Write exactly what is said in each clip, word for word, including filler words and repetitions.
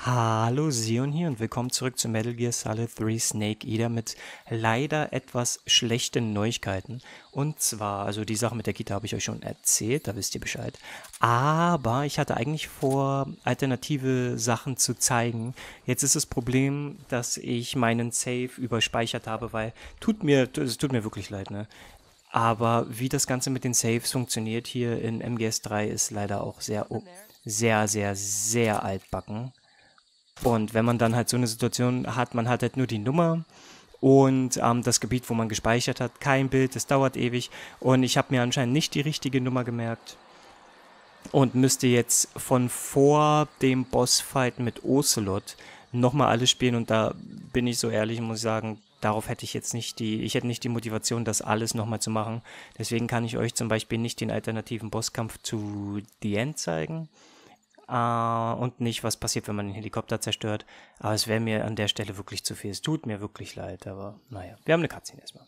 Hallo Sion hier und willkommen zurück zu Metal Gear Solid drei Snake Eater mit leider etwas schlechten Neuigkeiten. Und zwar, also die Sache mit der Kita habe ich euch schon erzählt, da wisst ihr Bescheid. Aber ich hatte eigentlich vor, alternative Sachen zu zeigen. Jetzt ist das Problem, dass ich meinen Save überspeichert habe, weil tut mir, es tut mir wirklich leid, ne? Aber wie das Ganze mit den Saves funktioniert hier in M G S drei ist leider auch sehr, oh, sehr, sehr, sehr altbacken. Und wenn man dann halt so eine Situation hat, man hat halt nur die Nummer und ähm, das Gebiet, wo man gespeichert hat, kein Bild, es dauert ewig und ich habe mir anscheinend nicht die richtige Nummer gemerkt und müsste jetzt von vor dem Bossfight mit Ocelot nochmal alles spielen und da bin ich so ehrlich und muss sagen, darauf hätte ich jetzt nicht die, ich hätte nicht die Motivation, das alles nochmal zu machen. Deswegen kann ich euch zum Beispiel nicht den alternativen Bosskampf zu The End zeigen. Äh, und nicht, was passiert, wenn man den Helikopter zerstört. Aber es wäre mir an der Stelle wirklich zu viel. Es tut mir wirklich leid, aber naja. Wir haben eine Cutscene erstmal.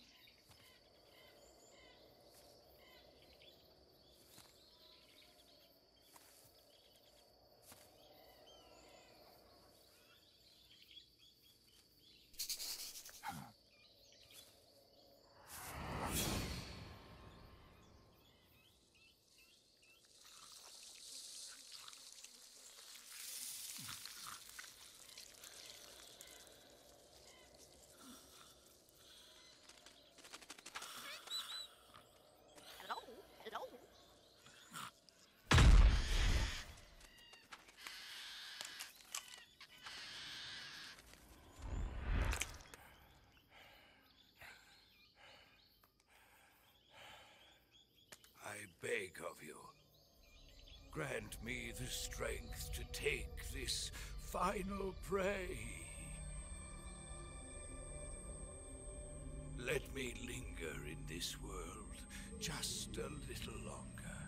Hello? Hello? I beg of you, grant me the strength to take this final prey. Let me linger in this world just a little longer.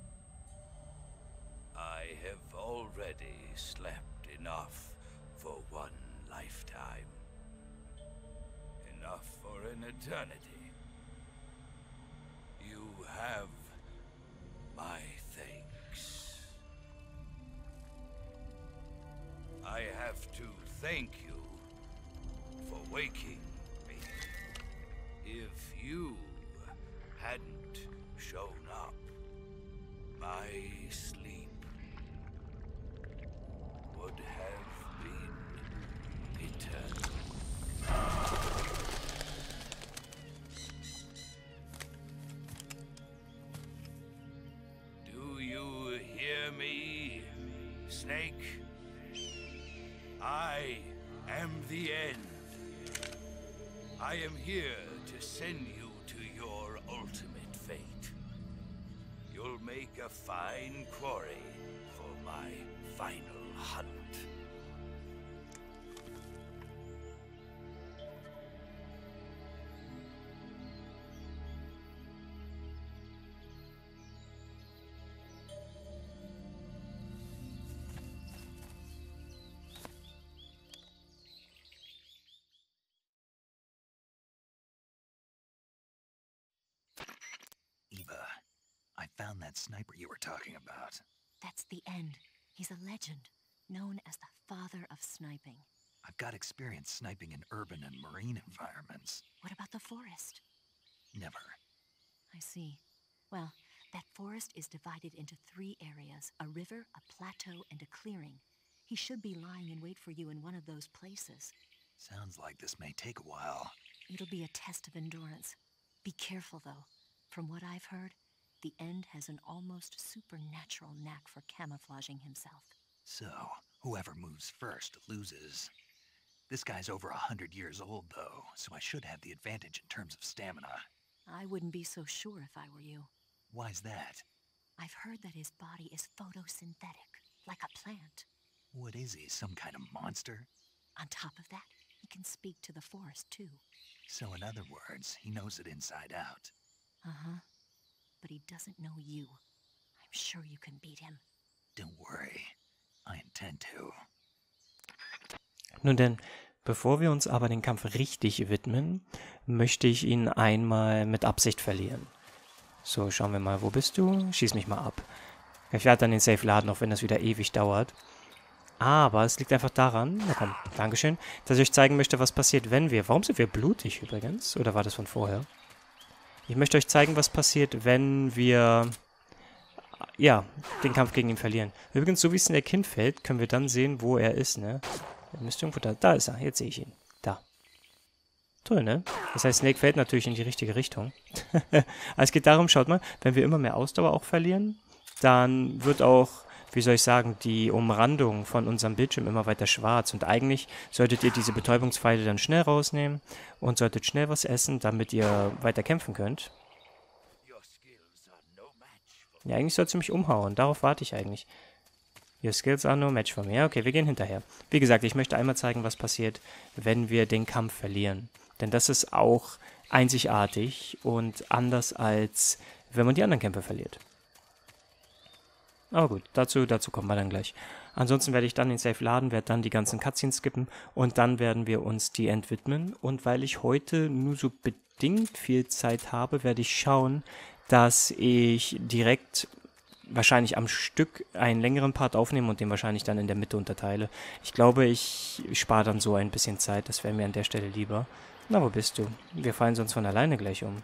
I have already slept enough for one lifetime. Enough for an eternity. You have my thanks. I have to thank you for waking me. If you hadn't shown up, my sleep would have been eternal. Do you hear me, Snake? I am the end. I am here to send you to your ultimate fate. You'll make a fine quarry for my final hunt. Eva, I found that sniper you were talking about. That's the end. He's a legend, known as the father of sniping. I've got experience sniping in urban and marine environments. What about the forest? Never. I see. Well, that forest is divided into three areas, a river, a plateau, and a clearing. He should be lying in wait for you in one of those places. Sounds like this may take a while. It'll be a test of endurance. Be careful, though. From what I've heard, the End has an almost supernatural knack for camouflaging himself. So, whoever moves first loses. This guy's over a hundred years old, though, so I should have the advantage in terms of stamina. I wouldn't be so sure if I were you. Why's that? I've heard that his body is photosynthetic, like a plant. What is he, some kind of monster? On top of that, he can speak to the forest, too. So in other words, he knows it inside out. Uh-huh. But he doesn't know you. I'm sure you can beat him. Don't worry. I intend to. Nun denn, bevor wir uns aber den Kampf richtig widmen, möchte ich ihn einmal mit Absicht verlieren. So, schauen wir mal, wo bist du? Schieß mich mal ab. Ich werde dann den Safe laden, auch wenn das wieder ewig dauert. Aber es liegt einfach daran, na komm, Dankeschön, dass ich euch zeigen möchte, was passiert, wenn wir... Warum sind wir blutig übrigens? Oder war das von vorher? Ich möchte euch zeigen, was passiert, wenn wir... Ja, den Kampf gegen ihn verlieren. Übrigens, so wie Snake hinfällt, können wir dann sehen, wo er ist, ne? Er müsste irgendwo da... Da ist er, jetzt sehe ich ihn. Da. Toll, ne? Das heißt, Snake fällt natürlich in die richtige Richtung. Also es geht darum, schaut mal, wenn wir immer mehr Ausdauer auch verlieren, dann wird auch... wie soll ich sagen, die Umrandung von unserem Bildschirm immer weiter schwarz. Und eigentlich solltet ihr diese Betäubungspfeile dann schnell rausnehmen und solltet schnell was essen, damit ihr weiter kämpfen könnt. Ja, eigentlich sollst du mich umhauen. Darauf warte ich eigentlich. Your skills are no match for me. Ja, okay, wir gehen hinterher. Wie gesagt, ich möchte einmal zeigen, was passiert, wenn wir den Kampf verlieren. Denn das ist auch einzigartig und anders, als wenn man die anderen Kämpfe verliert. Aber gut, dazu, dazu kommen wir dann gleich. Ansonsten werde ich dann den Save laden, werde dann die ganzen Cutscenes skippen und dann werden wir uns die End widmen. Und weil ich heute nur so bedingt viel Zeit habe, werde ich schauen, dass ich direkt wahrscheinlich am Stück einen längeren Part aufnehme und den wahrscheinlich dann in der Mitte unterteile. Ich glaube, ich spare dann so ein bisschen Zeit, das wäre mir an der Stelle lieber. Na, wo bist du? Wir fallen sonst von alleine gleich um.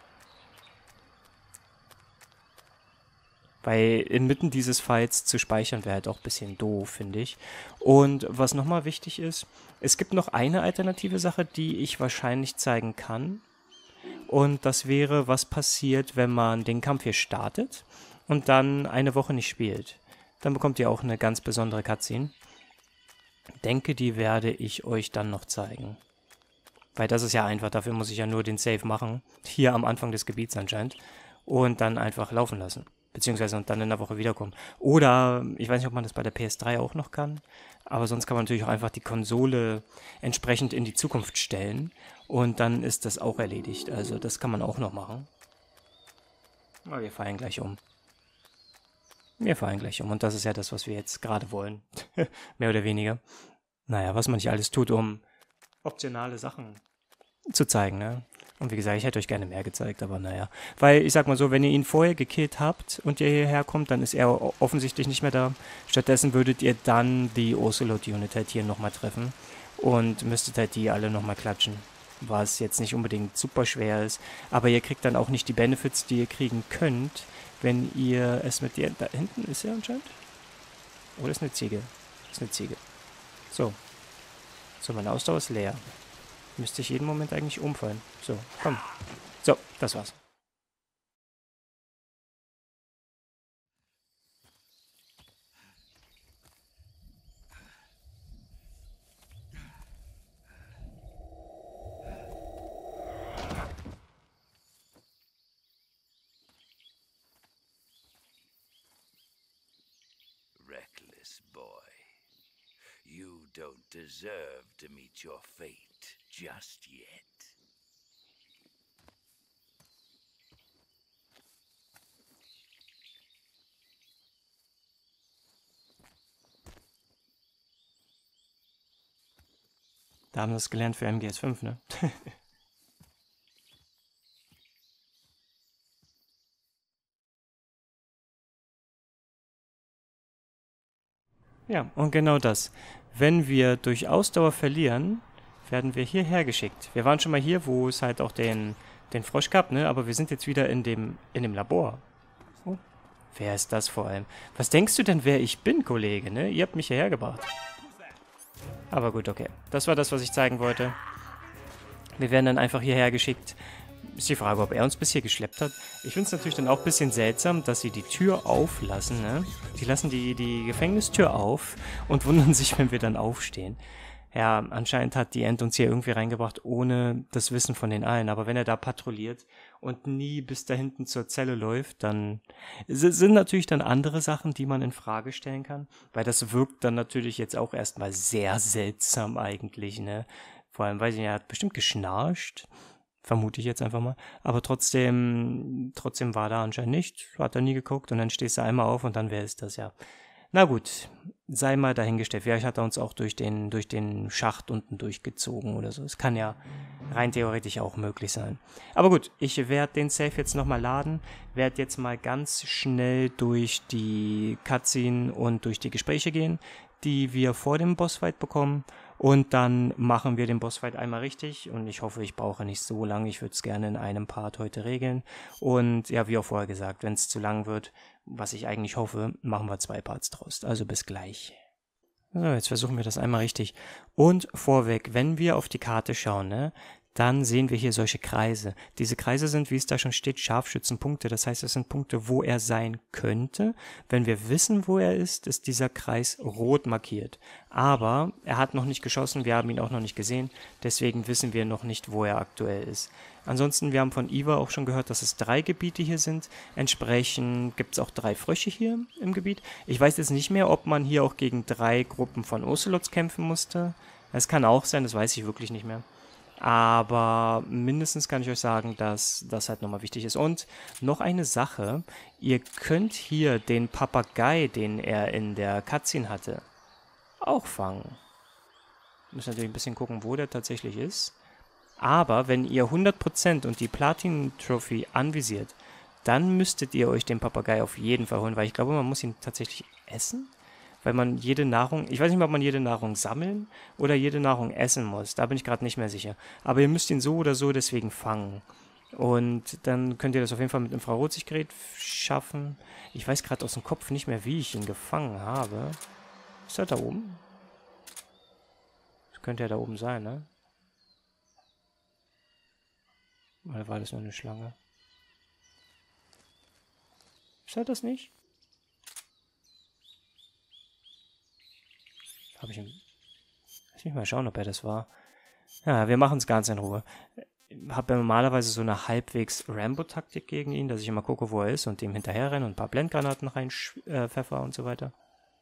Weil inmitten dieses Fights zu speichern wäre halt auch ein bisschen doof, finde ich. Und was nochmal wichtig ist, es gibt noch eine alternative Sache, die ich wahrscheinlich zeigen kann. Und das wäre, was passiert, wenn man den Kampf hier startet und dann eine Woche nicht spielt. Dann bekommt ihr auch eine ganz besondere Cutscene. Denke, die werde ich euch dann noch zeigen. Weil das ist ja einfach, dafür muss ich ja nur den Save machen. Hier am Anfang des Gebiets anscheinend. Und dann einfach laufen lassen. Beziehungsweise und dann in der Woche wiederkommen. Oder, ich weiß nicht, ob man das bei der P S drei auch noch kann, aber sonst kann man natürlich auch einfach die Konsole entsprechend in die Zukunft stellen und dann ist das auch erledigt. Also das kann man auch noch machen. Aber wir fallen gleich um. Wir fallen gleich um und das ist ja das, was wir jetzt gerade wollen. Mehr oder weniger. Naja, was man nicht alles tut, um optionale Sachen zu zeigen, ne? Und wie gesagt, ich hätte euch gerne mehr gezeigt, aber naja. Weil, ich sag mal so, wenn ihr ihn vorher gekillt habt und ihr hierher kommt, dann ist er offensichtlich nicht mehr da. Stattdessen würdet ihr dann die Ocelot-Unit halt hier nochmal treffen und müsstet halt die alle nochmal klatschen. Was jetzt nicht unbedingt super schwer ist, aber ihr kriegt dann auch nicht die Benefits, die ihr kriegen könnt, wenn ihr es mit dir... Da hinten ist er anscheinend? Oder ist eine Ziege? Ist eine Ziege. So. So, meine Ausdauer ist leer. Müsste ich jeden Moment eigentlich umfallen. So, komm. So, das war's. Reckless boy. You don't deserve to meet your fate just yet. Da haben wir es gelernt für M G S fünf, ne? Ja, und genau das. Wenn wir durch Ausdauer verlieren, werden wir hierher geschickt. Wir waren schon mal hier, wo es halt auch den, den Frosch gab, ne? Aber wir sind jetzt wieder in dem, in dem Labor. Oh, wer ist das vor allem? Was denkst du denn, wer ich bin, Kollege, ne? Ihr habt mich hierher gebracht. Aber gut, okay. Das war das, was ich zeigen wollte. Wir werden dann einfach hierher geschickt. Ist die Frage, ob er uns bis hier geschleppt hat. Ich finde es natürlich dann auch ein bisschen seltsam, dass sie die Tür auflassen, ne? Die lassen die, die Gefängnistür auf und wundern sich, wenn wir dann aufstehen. Ja, anscheinend hat die End uns hier irgendwie reingebracht, ohne das Wissen von den allen. Aber wenn er da patrouilliert und nie bis da hinten zur Zelle läuft, dann sind natürlich dann andere Sachen, die man in Frage stellen kann. Weil das wirkt dann natürlich jetzt auch erstmal sehr seltsam eigentlich, ne? Vor allem, weiß ich nicht, er hat bestimmt geschnarcht. Vermute ich jetzt einfach mal. Aber trotzdem, trotzdem war da anscheinend nichts. Hat er nie geguckt und dann stehst du einmal auf und dann, wer ist das, ja. Na gut, sei mal dahingestellt. Vielleicht hat er uns auch durch den, durch den Schacht unten durchgezogen oder so. Es kann ja rein theoretisch auch möglich sein. Aber gut, ich werde den Save jetzt nochmal laden. Werde jetzt mal ganz schnell durch die Cutscene und durch die Gespräche gehen, die wir vor dem Bossfight bekommen. Und dann machen wir den Bossfight einmal richtig. Und ich hoffe, ich brauche nicht so lange. Ich würde es gerne in einem Part heute regeln. Und ja, wie auch vorher gesagt, wenn es zu lang wird, was ich eigentlich hoffe, machen wir zwei Parts draus. Also bis gleich. So, jetzt versuchen wir das einmal richtig. Und vorweg, wenn wir auf die Karte schauen, ne, dann sehen wir hier solche Kreise. Diese Kreise sind, wie es da schon steht, Scharfschützenpunkte. Das heißt, es sind Punkte, wo er sein könnte. Wenn wir wissen, wo er ist, ist dieser Kreis rot markiert. Aber er hat noch nicht geschossen, wir haben ihn auch noch nicht gesehen. Deswegen wissen wir noch nicht, wo er aktuell ist. Ansonsten, wir haben von Iva auch schon gehört, dass es drei Gebiete hier sind. Entsprechend gibt es auch drei Frösche hier im Gebiet. Ich weiß jetzt nicht mehr, ob man hier auch gegen drei Gruppen von Ocelots kämpfen musste. Das kann auch sein, das weiß ich wirklich nicht mehr. Aber mindestens kann ich euch sagen, dass das halt nochmal wichtig ist. Und noch eine Sache, ihr könnt hier den Papagei, den er in der Cutscene hatte, auch fangen. Müsst natürlich ein bisschen gucken, wo der tatsächlich ist. Aber wenn ihr hundert Prozent und die Platin-Trophy anvisiert, dann müsstet ihr euch den Papagei auf jeden Fall holen, weil ich glaube, man muss ihn tatsächlich essen. Weil man jede Nahrung, ich weiß nicht mehr, ob man jede Nahrung sammeln oder jede Nahrung essen muss. Da bin ich gerade nicht mehr sicher. Aber ihr müsst ihn so oder so deswegen fangen. Und dann könnt ihr das auf jeden Fall mit Infrarotsichtgerät schaffen. Ich weiß gerade aus dem Kopf nicht mehr, wie ich ihn gefangen habe. Ist er da oben? Das könnte ja da oben sein, ne? Oder war das nur eine Schlange? Ist er das nicht? Habe ich ihn... Lass mich mal schauen, ob er das war. Ja, wir machen es ganz in Ruhe. Ich habe ja normalerweise so eine halbwegs Rambo-Taktik gegen ihn, dass ich immer gucke, wo er ist und dem hinterher renne und ein paar Blendgranaten rein äh, pfeffer und so weiter.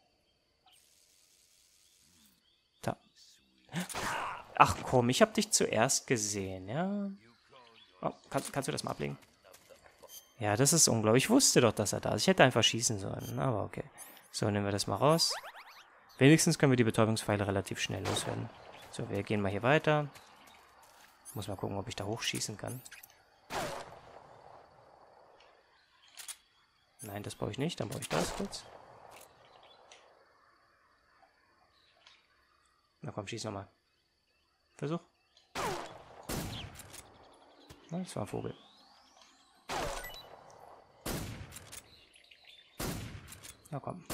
Da. Ach komm, ich habe dich zuerst gesehen, ja? Oh, kann, kannst du das mal ablegen? Ja, das ist unglaublich. Ich wusste doch, dass er da ist. Ich hätte einfach schießen sollen, aber okay. So, nehmen wir das mal raus. Wenigstens können wir die Betäubungspfeile relativ schnell loswerden. So, wir gehen mal hier weiter. Muss mal gucken, ob ich da hochschießen kann. Nein, das brauche ich nicht. Dann brauche ich das kurz. Na komm, schieß nochmal. Versuch. Na, das war ein Vogel. Na komm.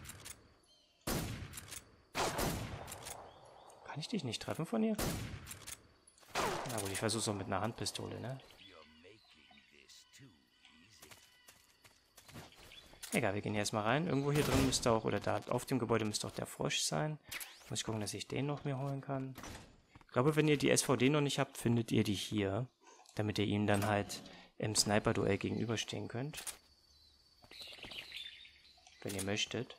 Kann ich dich nicht treffen von hier? Na gut, ich versuche es auch mit einer Handpistole, ne? Egal, wir gehen hier erstmal rein. Irgendwo hier drin müsste auch, oder da auf dem Gebäude müsste auch der Frosch sein. Muss ich gucken, dass ich den noch mir holen kann. Ich glaube, wenn ihr die S V D noch nicht habt, findet ihr die hier. Damit ihr ihm dann halt im Sniper-Duell gegenüberstehen könnt. Wenn ihr möchtet.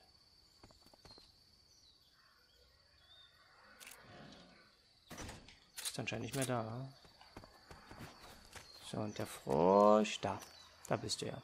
Ist anscheinend nicht mehr da. So, und der Frosch. Da. Da bist du ja.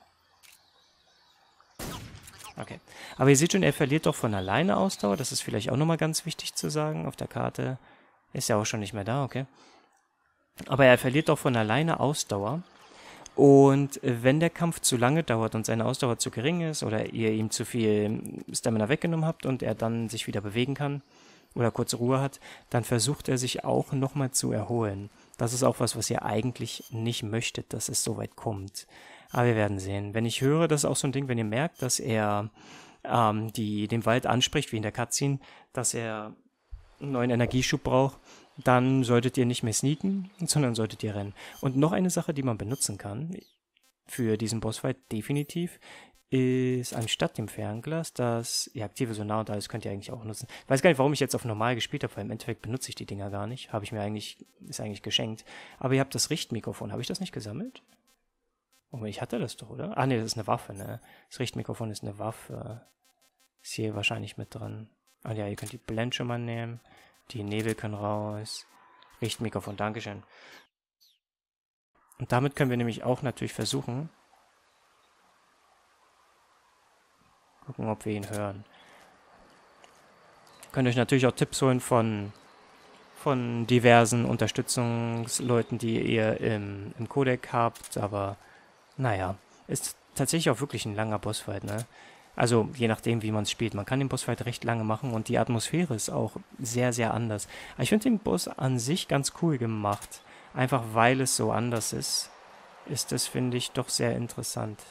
Okay. Aber ihr seht schon, er verliert doch von alleine Ausdauer. Das ist vielleicht auch nochmal ganz wichtig zu sagen. Auf der Karte ist ja auch schon nicht mehr da, okay. Aber er verliert doch von alleine Ausdauer. Und wenn der Kampf zu lange dauert und seine Ausdauer zu gering ist oder ihr ihm zu viel Stamina weggenommen habt und er dann sich wieder bewegen kann oder kurze Ruhe hat, dann versucht er sich auch nochmal zu erholen. Das ist auch was, was ihr eigentlich nicht möchtet, dass es so weit kommt. Aber wir werden sehen. Wenn ich höre, das ist auch so ein Ding, wenn ihr merkt, dass er ähm, die, den Wald anspricht, wie in der Cutscene, dass er einen neuen Energieschub braucht, dann solltet ihr nicht mehr sneaken, sondern solltet ihr rennen. Und noch eine Sache, die man benutzen kann, für diesen Bossfight definitiv, ist anstatt dem Fernglas das ja, aktive Sonar und alles könnt ihr eigentlich auch nutzen. Ich weiß gar nicht, warum ich jetzt auf normal gespielt habe, weil im Endeffekt benutze ich die Dinger gar nicht. Habe ich mir eigentlich, ist eigentlich geschenkt. Aber ihr habt das Richtmikrofon. Habe ich das nicht gesammelt? Oh, ich hatte das doch, oder? Ah, ne, das ist eine Waffe, ne? Das Richtmikrofon ist eine Waffe. Ist hier wahrscheinlich mit drin. Ah ja, ihr könnt die Blend schon mal nehmen. Die Nebel können raus. Richtmikrofon, Dankeschön. Und damit können wir nämlich auch natürlich versuchen, gucken, ob wir ihn hören. Könnt euch natürlich auch Tipps holen von, von diversen Unterstützungsleuten, die ihr im, im Codec habt, aber naja, ist tatsächlich auch wirklich ein langer Bossfight, ne? Also je nachdem, wie man es spielt. Man kann den Bossfight recht lange machen und die Atmosphäre ist auch sehr, sehr anders. Aber ich finde den Boss an sich ganz cool gemacht. Einfach weil es so anders ist, ist das, finde ich, doch sehr interessant.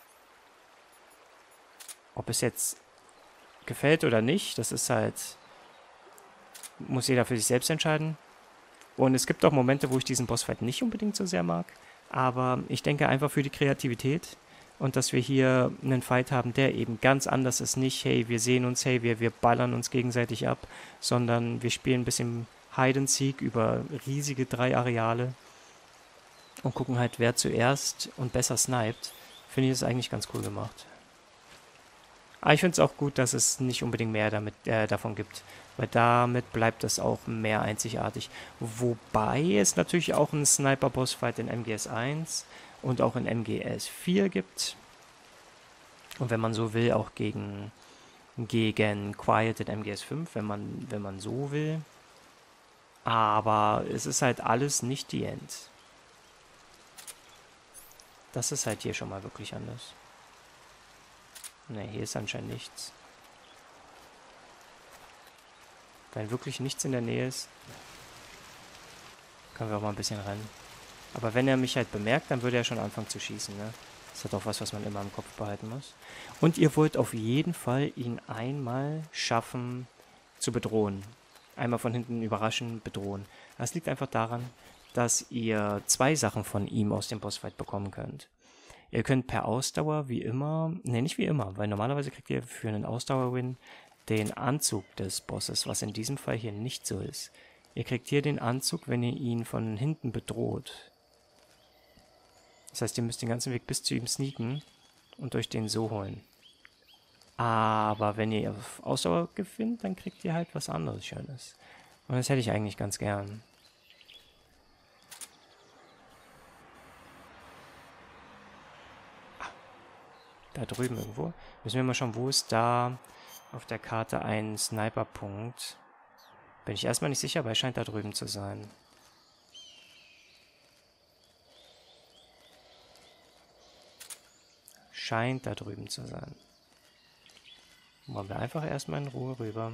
Ob es jetzt gefällt oder nicht, das ist halt, muss jeder für sich selbst entscheiden. Und es gibt auch Momente, wo ich diesen Bossfight nicht unbedingt so sehr mag. Aber ich denke einfach für die Kreativität und dass wir hier einen Fight haben, der eben ganz anders ist. Nicht, hey, wir sehen uns, hey, wir, wir ballern uns gegenseitig ab, sondern wir spielen ein bisschen Hide and Seek über riesige drei Areale und gucken halt, wer zuerst und besser sniped. Finde ich das eigentlich ganz cool gemacht. Aber ich finde es auch gut, dass es nicht unbedingt mehr damit, äh, davon gibt, weil damit bleibt es auch mehr einzigartig. Wobei es natürlich auch einen Sniper-Boss-Fight in M G S eins und auch in M G S vier gibt. Und wenn man so will, auch gegen, gegen Quiet in M G S fünf, wenn man, wenn man so will. Aber es ist halt alles nicht die End. Das ist halt hier schon mal wirklich anders. Ne, hier ist anscheinend nichts. Wenn wirklich nichts in der Nähe ist, können wir auch mal ein bisschen rennen. Aber wenn er mich halt bemerkt, dann würde er schon anfangen zu schießen, ne? Das ist halt auch was, was man immer im Kopf behalten muss. Und ihr wollt auf jeden Fall ihn einmal schaffen zu bedrohen. Einmal von hinten überraschen, bedrohen. Das liegt einfach daran, dass ihr zwei Sachen von ihm aus dem Bossfight bekommen könnt. Ihr könnt per Ausdauer wie immer, ne, nicht wie immer, weil normalerweise kriegt ihr für einen Ausdauer-Win den Anzug des Bosses, was in diesem Fall hier nicht so ist. Ihr kriegt hier den Anzug, wenn ihr ihn von hinten bedroht. Das heißt, ihr müsst den ganzen Weg bis zu ihm sneaken und euch den so holen. Aber wenn ihr auf Ausdauer gewinnt, dann kriegt ihr halt was anderes Schönes. Und das hätte ich eigentlich ganz gern. Da drüben irgendwo. Müssen wir mal schauen, wo ist da auf der Karte ein Sniper-Punkt. Bin ich erstmal nicht sicher, aber er scheint da drüben zu sein. Scheint da drüben zu sein. Wollen wir einfach erstmal in Ruhe rüber.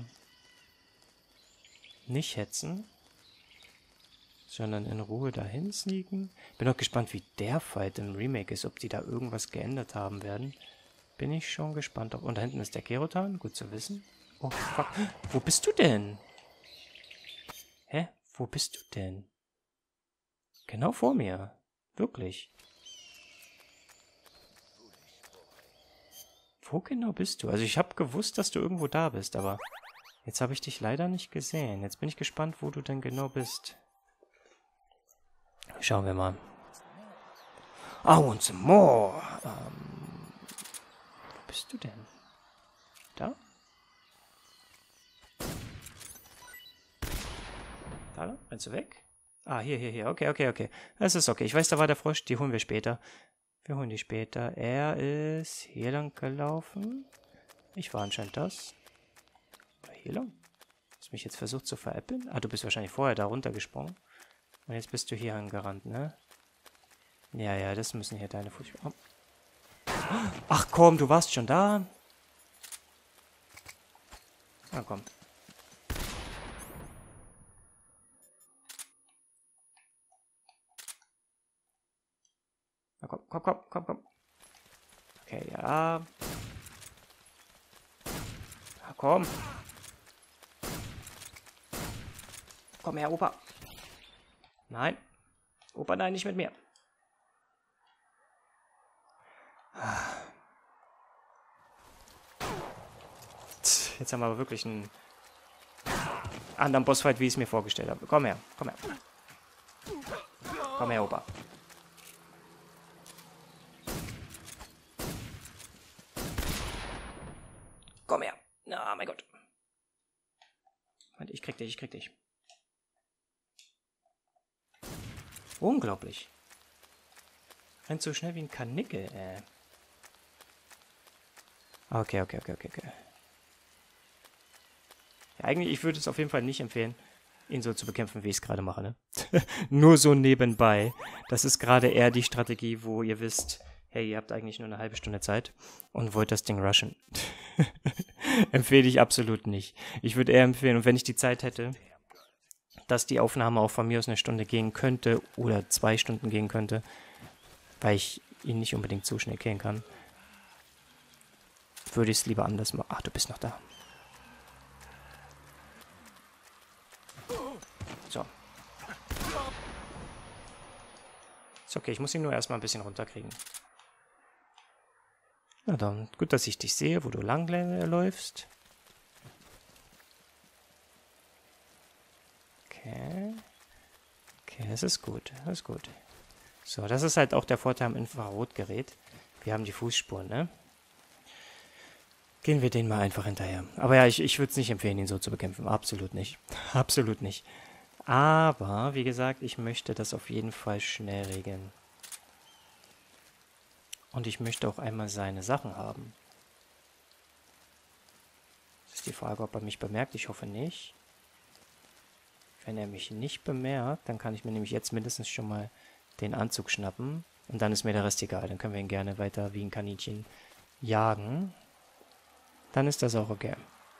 Nicht hetzen, sondern in Ruhe dahin sneaken. Bin auch gespannt, wie der Fight im Remake ist, ob die da irgendwas geändert haben werden. Bin ich schon gespannt. Und da hinten ist der Kerotan, gut zu wissen. Oh, fuck. Wo bist du denn? Hä? Wo bist du denn? Genau vor mir. Wirklich. Wo genau bist du? Also ich habe gewusst, dass du irgendwo da bist, aber jetzt habe ich dich leider nicht gesehen. Jetzt bin ich gespannt, wo du denn genau bist. Schauen wir mal. I want some more. Ähm, wo bist du denn? Da? Da? Rennst du weg? Ah, hier, hier, hier. Okay, okay, okay. Das ist okay. Ich weiß, da war der Frosch. Die holen wir später. Wir holen die später. Er ist hier lang gelaufen. Ich war anscheinend das. Oder hier lang? Hast mich jetzt versucht zu veräppeln? Ah, du bist wahrscheinlich vorher da runtergesprungen. Und jetzt bist du hier angerannt, ne? Ja, ja, das müssen hier deine Fuß... Oh. Ach komm, du warst schon da. Na komm. Na komm, komm, komm, komm, komm. Okay, ja. Na komm. Komm her, Opa. Nein. Opa, nein, nicht mit mir. Jetzt haben wir aber wirklich einen anderen Bossfight, wie ich es mir vorgestellt habe. Komm her, komm her. Komm her, Opa. Komm her. Na, oh mein Gott. Ich krieg dich, ich krieg dich. Unglaublich. Rennt so schnell wie ein Karnickel, ey. Okay, okay, okay, okay, okay. Ja, eigentlich, ich würde es auf jeden Fall nicht empfehlen, ihn so zu bekämpfen, wie ich es gerade mache, ne? Nur so nebenbei. Das ist gerade eher die Strategie, wo ihr wisst, hey, ihr habt eigentlich nur eine halbe Stunde Zeit und wollt das Ding rushen. Empfehle ich absolut nicht. Ich würde eher empfehlen, und wenn ich die Zeit hätte, dass die Aufnahme auch von mir aus eine Stunde gehen könnte oder zwei Stunden gehen könnte, weil ich ihn nicht unbedingt so schnell killen kann, würde ich es lieber anders machen. Ach, du bist noch da. So. Ist okay, ich muss ihn nur erstmal ein bisschen runterkriegen. Na dann, gut, dass ich dich sehe, wo du lang läufst. Okay. Okay, das ist gut, das ist gut. So, das ist halt auch der Vorteil am Infrarotgerät. Wir haben die Fußspuren, ne? Gehen wir den mal einfach hinterher. Aber ja, ich, ich würde es nicht empfehlen, ihn so zu bekämpfen. Absolut nicht. Absolut nicht. Aber, wie gesagt, ich möchte das auf jeden Fall schnell regeln. Und ich möchte auch einmal seine Sachen haben. Das ist die Frage, ob er mich bemerkt. Ich hoffe nicht. Wenn er mich nicht bemerkt, dann kann ich mir nämlich jetzt mindestens schon mal den Anzug schnappen. Und dann ist mir der Rest egal. Dann können wir ihn gerne weiter wie ein Kaninchen jagen. Dann ist das auch okay.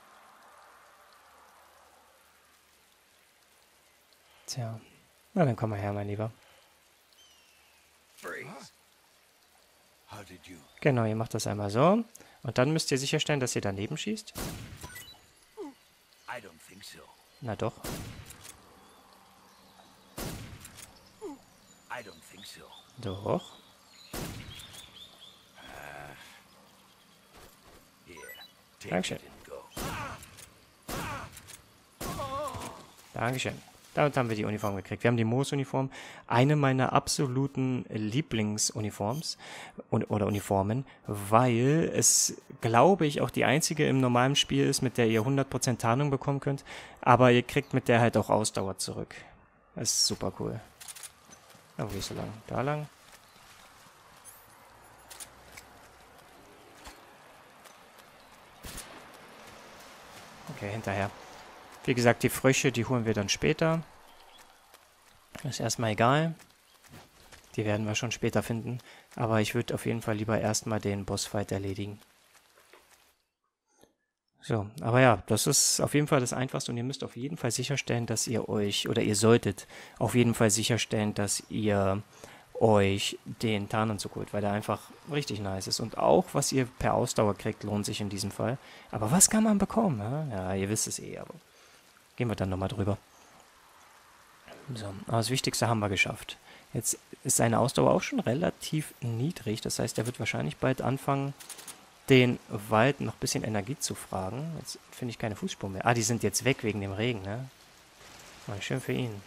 Tja. Na, dann komm mal her, mein Lieber. Genau, ihr macht das einmal so. Und dann müsst ihr sicherstellen, dass ihr daneben schießt. Na doch. Doch. Dankeschön. Dankeschön. Damit haben wir die Uniform gekriegt. Wir haben die Moos-Uniform. Eine meiner absoluten Lieblingsuniforms oder Uniformen, weil es, glaube ich, auch die einzige im normalen Spiel ist, mit der ihr hundert Prozent Tarnung bekommen könnt. Aber ihr kriegt mit der halt auch Ausdauer zurück. Das ist super cool. Na, wo gehst du lang? Da lang? Okay, hinterher. Wie gesagt, die Frösche, die holen wir dann später. Ist erstmal egal. Die werden wir schon später finden. Aber ich würde auf jeden Fall lieber erstmal den Bossfight erledigen. So, aber ja, das ist auf jeden Fall das Einfachste. Und ihr müsst auf jeden Fall sicherstellen, dass ihr euch, oder ihr solltet auf jeden Fall sicherstellen, dass ihr euch den Tarnanzug holt, weil der einfach richtig nice ist. Und auch, was ihr per Ausdauer kriegt, lohnt sich in diesem Fall. Aber was kann man bekommen? Ja, ja, ihr wisst es eh, aber gehen wir dann nochmal drüber. So, aber das Wichtigste haben wir geschafft. Jetzt ist seine Ausdauer auch schon relativ niedrig. Das heißt, er wird wahrscheinlich bald anfangen, den Wald noch ein bisschen Energie zu fragen. Jetzt finde ich keine Fußspuren mehr. Ah, die sind jetzt weg wegen dem Regen, ne? Mal schön für ihn.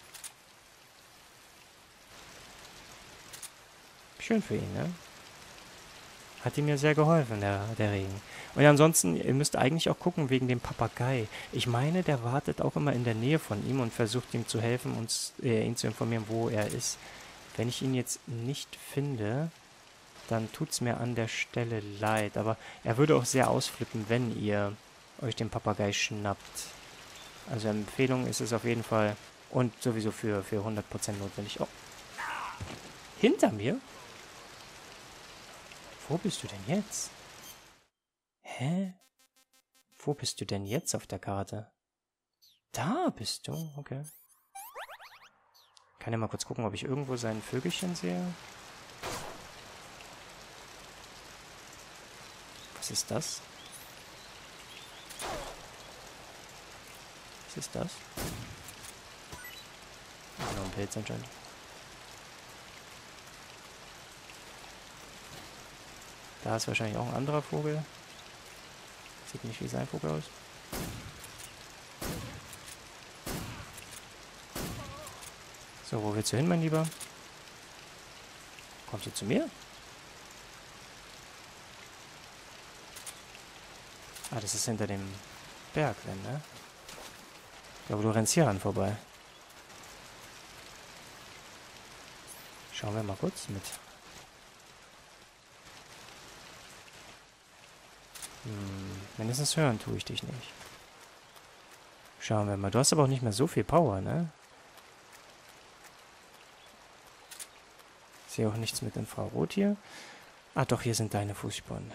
Schön für ihn, ne? Hat ihm ja sehr geholfen, der, der Regen. Und ansonsten, ihr müsst eigentlich auch gucken wegen dem Papagei. Ich meine, der wartet auch immer in der Nähe von ihm und versucht ihm zu helfen, uns, äh, ihn zu informieren, wo er ist. Wenn ich ihn jetzt nicht finde, dann tut es mir an der Stelle leid. Aber er würde auch sehr ausflippen, wenn ihr euch den Papagei schnappt. Also Empfehlung ist es auf jeden Fall und sowieso für, für hundert Prozent notwendig. Oh. Hinter mir? Wo bist du denn jetzt? Hä? Wo bist du denn jetzt auf der Karte? Da bist du? Okay. Kann ja mal kurz gucken, ob ich irgendwo sein Vögelchen sehe. Was ist das? Was ist das? Ah, nur ein Pilz anscheinend. Da ist wahrscheinlich auch ein anderer Vogel. Sieht nicht wie sein Vogel aus. So, wo willst du hin, mein Lieber? Kommst du zu mir? Ah, das ist hinter dem Berg, wenn, ne? Ich glaube, du rennst hier an vorbei. Schauen wir mal kurz mit. Hm, mindestens hören tue ich dich nicht. Schauen wir mal. Du hast aber auch nicht mehr so viel Power, ne? Ich sehe auch nichts mit Infrarot hier. Ah, doch, hier sind deine Fußspuren.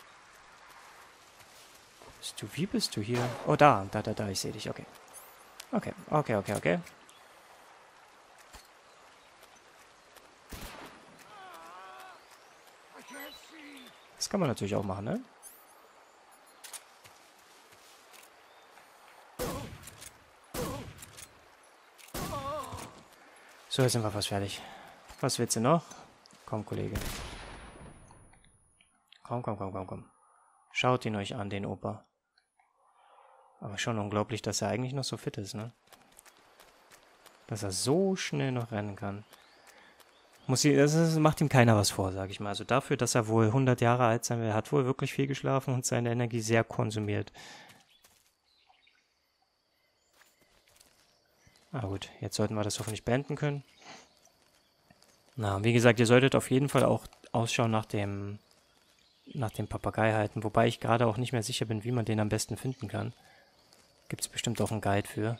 Bist du, wie bist du hier? Oh, da, da, da, da, ich sehe dich, okay. Okay, okay, okay, okay. Das kann man natürlich auch machen, ne? So, jetzt sind wir fast fertig. Was willst du noch? Komm, Kollege. Komm, komm, komm, komm, komm. Schaut ihn euch an, den Opa. Aber schon unglaublich, dass er eigentlich noch so fit ist, ne? Dass er so schnell noch rennen kann. Muss ich, das ist, macht ihm keiner was vor, sag ich mal. Also dafür, dass er wohl hundert Jahre alt sein will, hat wohl wirklich viel geschlafen und seine Energie sehr konsumiert. Ah gut, jetzt sollten wir das hoffentlich beenden können. Na, wie gesagt, ihr solltet auf jeden Fall auch Ausschau nach dem, nach dem Papagei halten. Wobei ich gerade auch nicht mehr sicher bin, wie man den am besten finden kann. Gibt es bestimmt auch einen Guide für.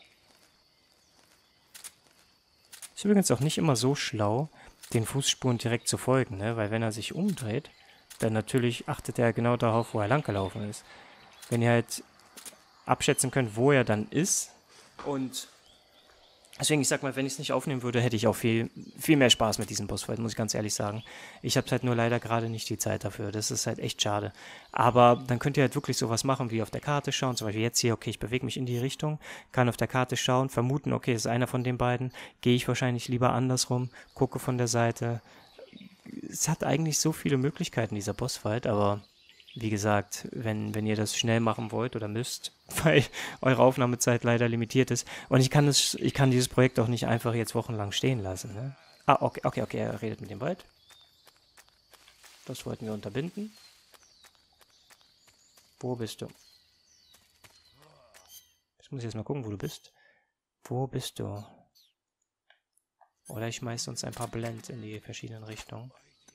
Ist übrigens auch nicht immer so schlau, den Fußspuren direkt zu folgen, ne? Weil wenn er sich umdreht, dann natürlich achtet er genau darauf, wo er langgelaufen ist. Wenn ihr halt abschätzen könnt, wo er dann ist und deswegen, ich sag mal, wenn ich es nicht aufnehmen würde, hätte ich auch viel, viel mehr Spaß mit diesem Bossfight, muss ich ganz ehrlich sagen. Ich habe halt nur leider gerade nicht die Zeit dafür. Das ist halt echt schade. Aber dann könnt ihr halt wirklich sowas machen, wie auf der Karte schauen. Zum Beispiel jetzt hier, okay, ich bewege mich in die Richtung, kann auf der Karte schauen, vermuten, okay, das ist einer von den beiden. Gehe ich wahrscheinlich lieber andersrum, gucke von der Seite. Es hat eigentlich so viele Möglichkeiten, dieser Bossfight, aber wie gesagt, wenn, wenn ihr das schnell machen wollt oder müsst, weil eure Aufnahmezeit leider limitiert ist. Und ich kann, das, ich kann dieses Projekt auch nicht einfach jetzt wochenlang stehen lassen. Ne? Ah, okay, okay, okay, er redet mit dem Wald. Das wollten wir unterbinden. Wo bist du? Jetzt muss ich jetzt mal gucken, wo du bist. Wo bist du? Oder ich schmeiße uns ein paar Blend in die verschiedenen Richtungen.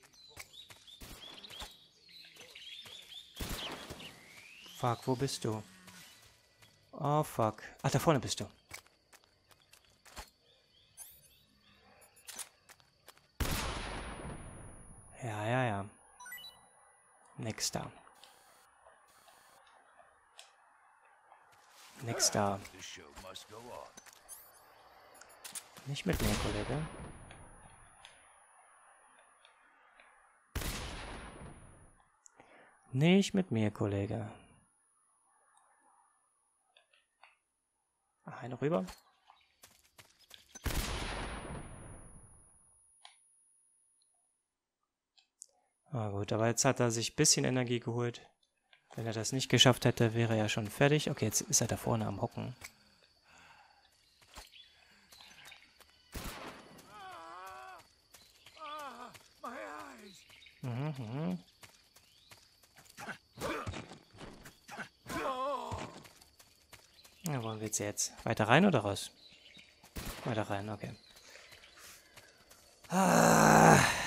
Fuck, wo bist du? Oh, fuck. Ach, da vorne bist du. Ja, ja, ja. Nix da. Nix da. Nicht mit mir, Kollege. Nicht mit mir, Kollege. Eine rüber. Ah gut, aber jetzt hat er sich ein bisschen Energie geholt. Wenn er das nicht geschafft hätte, wäre er schon fertig. Okay, jetzt ist er da vorne am Hocken. Mhm, mhm. Ja, wollen wir jetzt weiter rein oder raus? Weiter rein, okay. Ah.